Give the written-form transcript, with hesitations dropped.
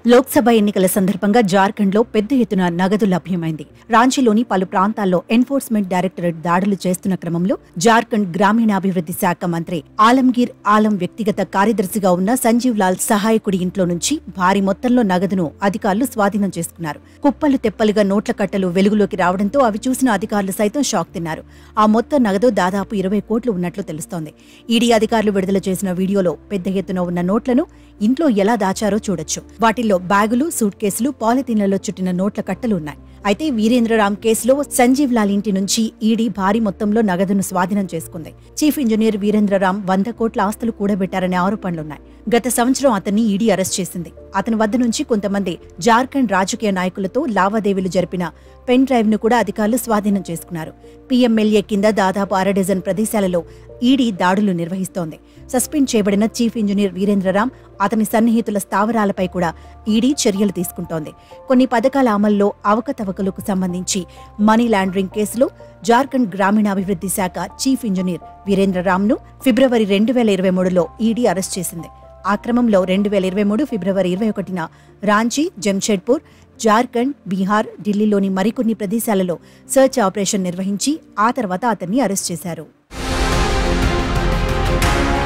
లోక్సభ ఎన్నికల సందర్భంగా జార్ఖండ్లో పెద్ద ఎత్తున నగదు లభ్యమైంది. రాంచీలోని పలు ప్రాంతాల్లో ఎన్ఫోర్స్మెంట్ డైరెక్టరేట్ దాడులు చేస్తున్న క్రమంలో జార్ఖండ్ గ్రామీణాభివృద్ధి శాఖ మంత్రి ఆలంగీర్ ఆలం వ్యక్తిగత కార్యదర్శిగా ఉన్న సంజీవ్ లాల్ సహాయకుడి ఇంట్లో నుంచి భారీ మొత్తంలో నగదును అధికారులు స్వాధీనం చేసుకున్నారు. కుప్పలు తెప్పలుగా నోట్ల కట్టలు వెలుగులోకి రావడంతో అవి చూసిన అధికారులు సైతం షాక్ తిన్నారు. ఆ మొత్తం నగదు దాదాపు 20 కోట్లు ఉన్నట్లు తెలుస్తోంది. ఈడీ అధికారులు విడుదల చేసిన వీడియోలో పెద్ద ఎత్తున ఉన్న నోట్లను ఇంట్లో ఎలా దాచారో చూడొచ్చు. వాటిల్లో బ్యాగులు, సూట్ కేసులు, పాలిథీన్లలో చుట్టిన నోట్ల కట్టలు ఉన్నాయి. అయితే వీరేంద్రరామ్ కేసులో సంజీవ్ లాల్ ఇంటి నుంచి ఈడీ భారీ మొత్తంలో నగదును స్వాధీనం చేసుకుంది. చీఫ్ ఇంజనీర్ వీరేంద్రరామ్ 100 కోట్ల ఆస్తులు కూడబెట్టారనే ఆరోపణలున్నాయి. గత సంవత్సరం అతన్ని ఈడీ అరెస్ట్ చేసింది. అతని వద్ద నుంచి కొంతమంది జార్ఖండ్ రాజకీయ నాయకులతో లావాదేవీలు జరిపిన పెన్ డ్రైవ్ ను కూడా అధికారులు స్వాధీనం చేసుకున్నారు. పీఎంఎల్ఏ కింద దాదాపు 1/2 డజన్ ప్రదేశాలలో ఈడీ దాడులు నిర్వహిస్తోంది. సస్పెండ్ చేయబడిన చీఫ్ ఇంజనీర్ వీరేంద్రరామ్, అతని సన్నిహితుల స్థావరాలపై కూడా ఈడీ చర్యలు తీసుకుంటోంది. కొన్ని పథకాల అమల్లో అవకతవకలకు సంబంధించి మనీ లాండరింగ్ కేసులో జార్ఖండ్ గ్రామీణాభివృద్ధి శాఖ చీఫ్ ఇంజనీర్ వీరేంద్రరామ్ను ఫిబ్రవరి 2023లో ఈడీ అరెస్ట్ చేసింది. ఆ క్రమంలో 2023 ఫిబ్రవరి 21న రాంచీ, జంషెడ్పూర్, జార్ఖండ్, బీహార్, ఢిల్లీలోని మరికొన్ని ప్రదేశాలలో సర్చ్ ఆపరేషన్ నిర్వహించి ఆ తర్వాత అతన్ని అరెస్ట్ చేశారు.